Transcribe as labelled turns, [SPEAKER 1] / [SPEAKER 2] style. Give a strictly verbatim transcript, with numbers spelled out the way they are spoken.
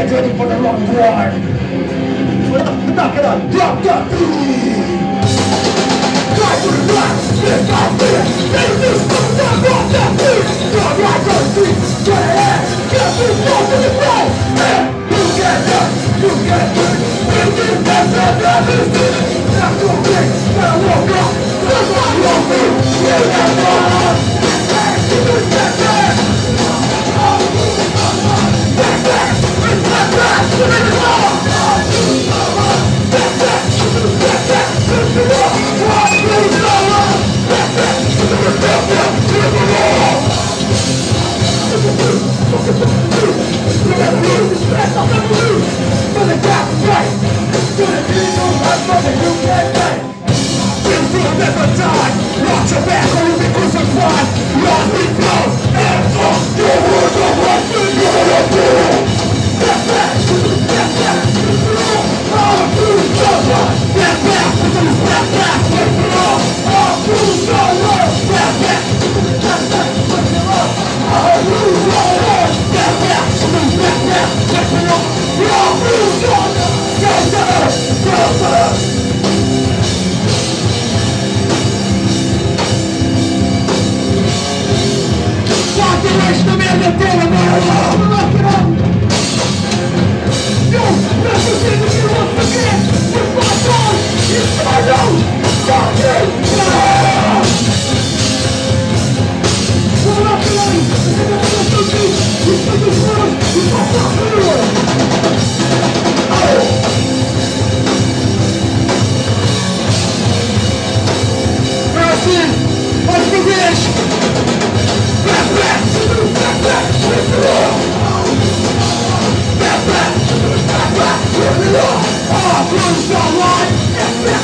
[SPEAKER 1] get ready for the long war. Knock it on, drop, drop, try to the black, lift off fear. Make this fucking time, rock that beat. Drop right on the street, get ahead, get this ball to the ground. Yeah, you get up, you get good. You get better than this shit. Not so big, gotta walk up. That's what you want me, you get far. Back, you do step back. Back, back, it's back, back, to the wall. Back, back, back, back, to the wall. One, two, three, back, back, to the wall. Back, back, to the wall. Look at the news, back up the news. For the gap, right. To the people, I'm for the U K, right. You will never die. Watch your back or you'll be crucified. Lord, we know, and fuck your word of what you're gonna do. Back, back, back, back, to the wall. All through the world. Back, back, to the back, back, to the wall. All through the world. Back, back, to the back, back, to the wall. All through the world. Back, back, to the back, back, to the wall. All through the world. Go, go, go, go. Population of men that don't know. Look it up. Yo, represent if you want to forget. With my dog, it's my nose. Fuck you. Pull up the line. It's in the middle of the beat. You take this world. You fuck up the world. Oh. Person, what's the wish? Back, back, back, back, with the law. Back, back, back, back, with the law. All through the line.